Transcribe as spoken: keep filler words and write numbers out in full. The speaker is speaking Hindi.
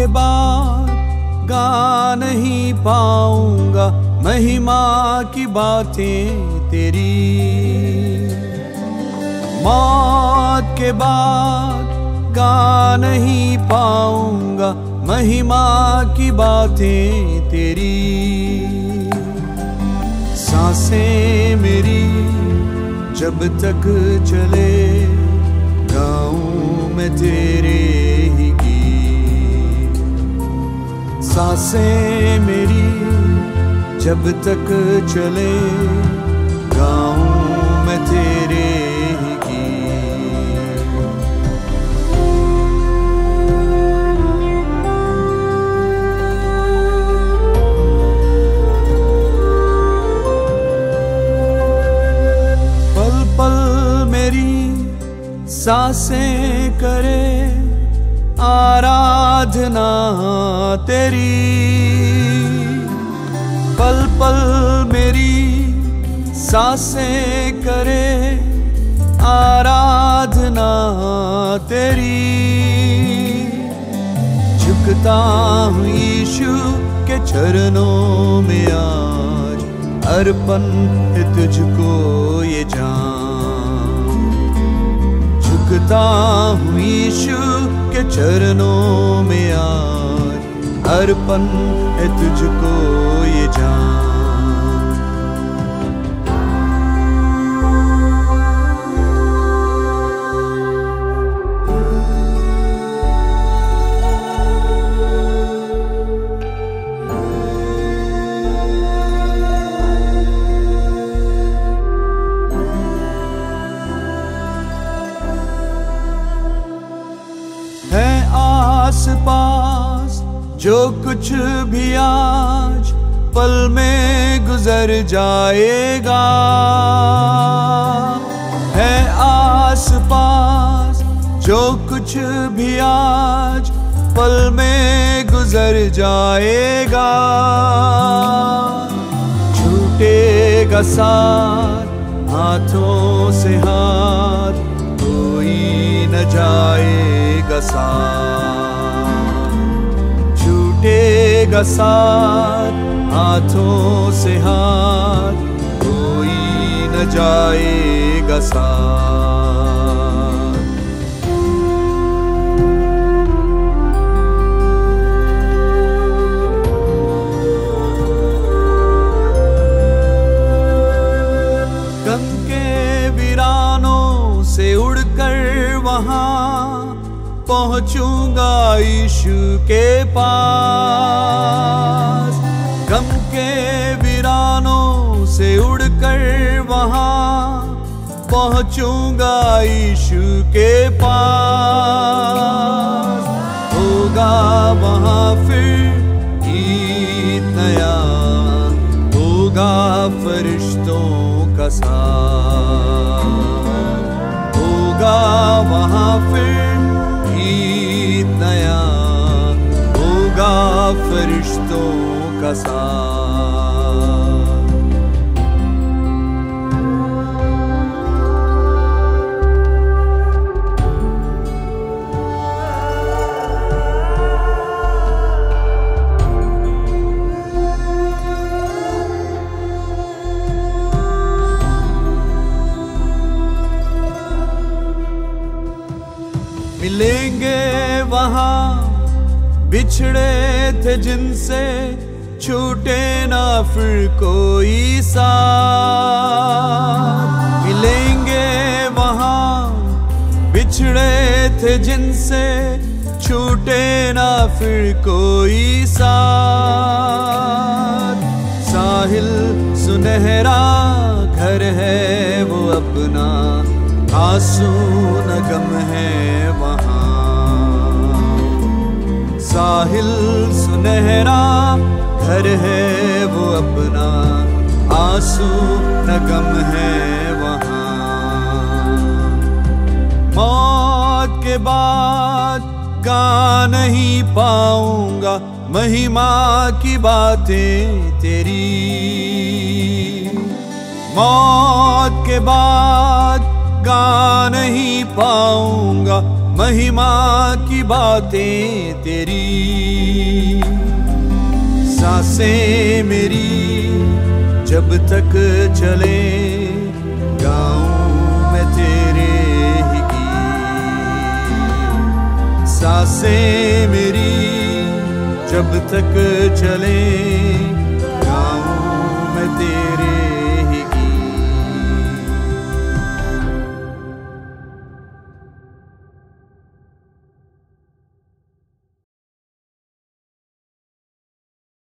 के बाद गा नहीं पाऊंगा महिमा की बातें तेरी। मौत के बाद गा नहीं पाऊंगा महिमा की बातें तेरी। सांसें मेरी जब तक चले गाऊं मैं तेरे ही गीत। सांसें मेरी जब तक चले गाऊं मैं तेरे ही गीत। पल पल मेरी सांसें करे आराधना तेरी। पल पल मेरी सांसें करे आराधना तेरी। झुकता हूँ यीशु के चरणों में आज, अर्पण है तुझको ये जान। झुकता हूँ यीशु के चरणों में आज, अर्पण है तुझको ये जान। है आस पास जो कुछ भी आज पल में गुजर जाएगा। है आस पास जो कुछ भी आज पल में गुजर जाएगा। छूटेगा साथ हाथों से हाथ, कोई न जाएगा साथ। छूटेगा साथ हाथों से हाथ, कोई न जाएगा साथ। गम के वीरानों से उड़कर वहां पहुंचूंगा यीशु के पास। गम के वीरानों से उड़कर वहां पहुंचूंगा यीशु के पास। होगा वहां फिर गीत नया, होगा फरिश्तों का साथ। होगा वहां फिर गीत नया, होगा फरिश्तों का साथ। मिलेंगे वहां बिछड़े थे जिनसे, छूटे ना फिर कोई साथ। मिलेंगे वहां बिछड़े थे जिनसे, छूटे ना फिर कोई साथ। साहिल सुनहरा घर है वो अपना, आंसू न गम है वहां। साहिल सुनहरा घर है वो अपना, आंसू न गम है वहां। मौत के बाद गा नहीं पाऊंगा महिमा की बातें तेरी। मौत के बाद गा नहीं पाऊंगा महिमा की बातें तेरी, सांसें मेरी जब तक चले गाऊं मैं तेरे ही गीत। सांसें मेरी जब तक चले